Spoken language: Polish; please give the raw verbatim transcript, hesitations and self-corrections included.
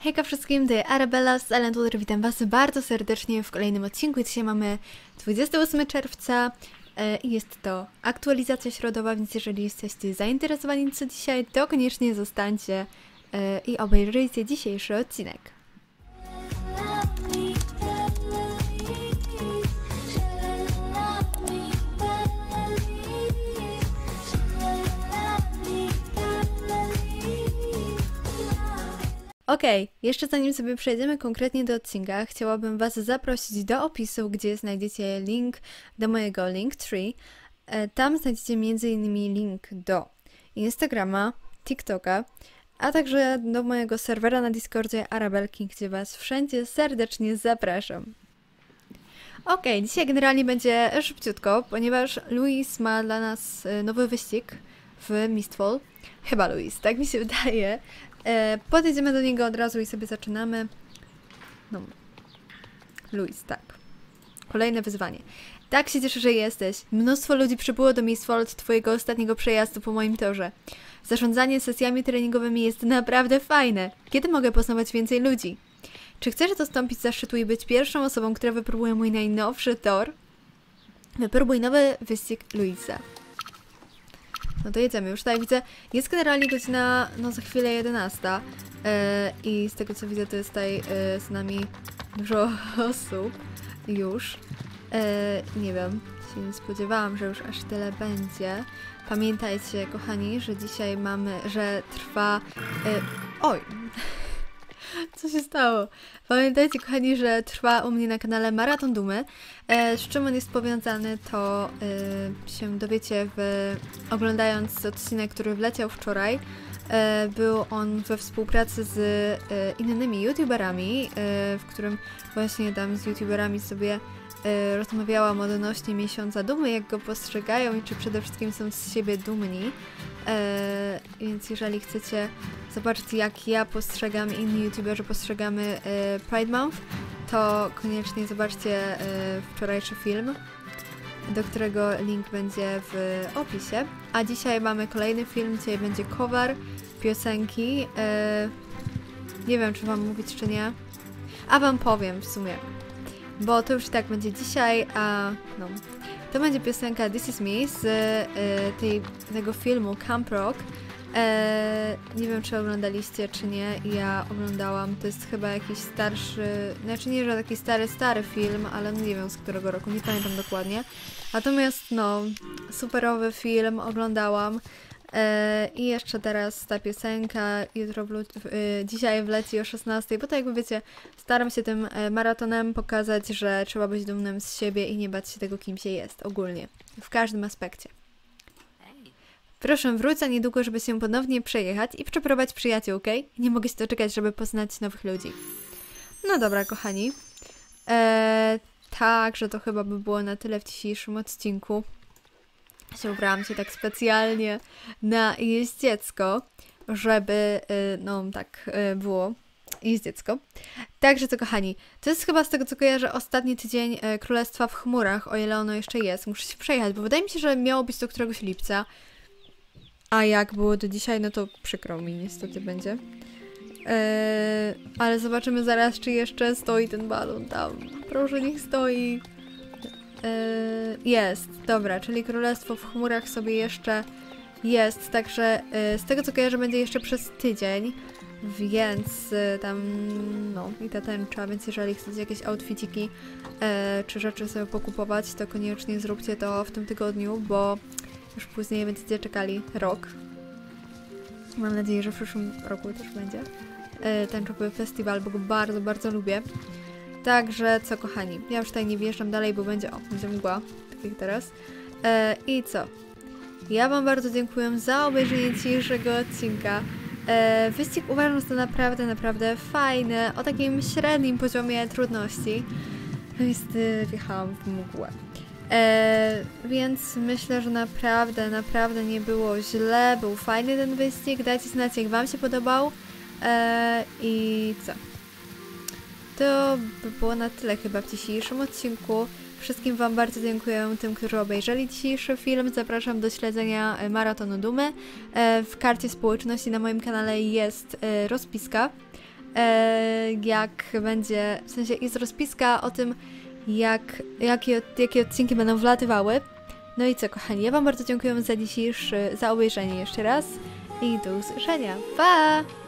Hejka wszystkim, to jest Arabella z Silent Water. Witam was bardzo serdecznie w kolejnym odcinku. Dzisiaj mamy dwudziestego ósmego czerwca e, i jest to aktualizacja środowa, więc jeżeli jesteście zainteresowani co dzisiaj, to koniecznie zostańcie e, i obejrzyjcie dzisiejszy odcinek. Okej, okay, jeszcze zanim sobie przejdziemy konkretnie do odcinka, chciałabym was zaprosić do opisu, gdzie znajdziecie link do mojego Linktree. Tam znajdziecie między innymi link do Instagrama, TikToka, a także do mojego serwera na Discordzie Arabelki, gdzie was wszędzie serdecznie zapraszam. Okej, okay, dzisiaj generalnie będzie szybciutko, ponieważ Louis ma dla nas nowy wyścig w Mistfall. Chyba Louis, tak mi się wydaje. E, podejdziemy do niego od razu i sobie zaczynamy. No. Louis, tak. Kolejne wyzwanie. Tak się cieszę, że jesteś. Mnóstwo ludzi przybyło do Mistfall od twojego ostatniego przejazdu po moim torze. Zarządzanie sesjami treningowymi jest naprawdę fajne. Kiedy mogę poznawać więcej ludzi? Czy chcesz dostąpić zaszczytu i być pierwszą osobą, która wypróbuje mój najnowszy tor? Wypróbuj nowy wyścig Louisa. No to jedziemy. Już tutaj widzę, jest generalnie godzina, no za chwilę jedenasta yy, i z tego co widzę, to jest tutaj yy, z nami dużo osób już. Yy, nie wiem, się nie spodziewałam, że już aż tyle będzie. Pamiętajcie, kochani, że dzisiaj mamy, że trwa... Yy, oj! Co się stało? Pamiętajcie, kochani, że trwa u mnie na kanale Maraton Dumy. E, z czym on jest powiązany, to e, się dowiecie w, oglądając odcinek, który wleciał wczoraj. E, był on we współpracy z e, innymi youtuberami, e, w którym właśnie tam z youtuberami sobie e, rozmawiałam odnośnie miesiąca dumy, jak go postrzegają i czy przede wszystkim są z siebie dumni. E, więc jeżeli chcecie zobaczyć, jak ja postrzegam, inni youtuberzy postrzegamy e, Pride Month, to koniecznie zobaczcie e, wczorajszy film, do którego link będzie w opisie. A dzisiaj mamy kolejny film, dzisiaj będzie cover piosenki. E, nie wiem, czy wam mówić, czy nie. A wam powiem w sumie, bo to już i tak będzie dzisiaj, a no... To będzie piosenka This Is Me z e, tej, tego filmu Camp Rock. E, nie wiem, czy oglądaliście, czy nie. Ja oglądałam. To jest chyba jakiś starszy... Znaczy nie, że taki stary, stary film, ale no nie wiem z którego roku, nie pamiętam dokładnie. Natomiast no, superowy film, oglądałam. E, I jeszcze teraz ta piosenka, jutro w, e, dzisiaj wleci o szesnastej, bo to jakby wiecie, staram się tym e, maratonem pokazać, że trzeba być dumnym z siebie i nie bać się tego, kim się jest, ogólnie, w każdym aspekcie. Proszę wróć za niedługo, żeby się ponownie przejechać i przeprowadzić przyjaciół, okej? Okay? Nie mogę się doczekać, żeby poznać nowych ludzi. No dobra, kochani. E, tak, że to chyba by było na tyle w dzisiejszym odcinku. Się ubrałam się tak specjalnie na jeździecko, żeby, no tak było, jeździecko. Także to, kochani, to jest chyba z tego, co kojarzę, ostatni tydzień Królestwa w chmurach, o ile ono jeszcze jest. Muszę się przejechać, bo wydaje mi się, że miało być do któregoś lipca, a jak było do dzisiaj, no to przykro mi niestety będzie. Eee, ale zobaczymy zaraz, czy jeszcze stoi ten balon tam. Proszę, niech stoi. Jest, dobra, czyli Królestwo w chmurach sobie jeszcze jest, także z tego co kojarzę będzie jeszcze przez tydzień, więc tam, no i ta tęcza, więc jeżeli chcecie jakieś outfitiki e, czy rzeczy sobie pokupować, to koniecznie zróbcie to w tym tygodniu, bo już później będziecie czekali rok. Mam nadzieję, że w przyszłym roku też będzie e, tęczowy festiwal, bo go bardzo, bardzo lubię. Także co, kochani, ja już tutaj nie wjeżdżam dalej, bo będzie, o, będzie mgła, tak jak teraz. E, I co? Ja wam bardzo dziękuję za obejrzenie dzisiejszego odcinka. E, wyścig uważam, że to naprawdę, naprawdę fajny, o takim średnim poziomie trudności. No niestety wjechałam w mgłę. E, więc myślę, że naprawdę, naprawdę nie było źle, był fajny ten wyścig. Dajcie znać, jak wam się podobał. E, I co? To by było na tyle chyba w dzisiejszym odcinku. Wszystkim wam bardzo dziękuję, tym, którzy obejrzeli dzisiejszy film. Zapraszam do śledzenia Maratonu Dumy. W karcie społeczności na moim kanale jest rozpiska e, jak będzie, w sensie jest rozpiska o tym, jak, jakie, jakie odcinki będą wlatywały. No i co, kochani, ja wam bardzo dziękuję za dzisiejszy, za obejrzenie jeszcze raz i do usłyszenia. Pa!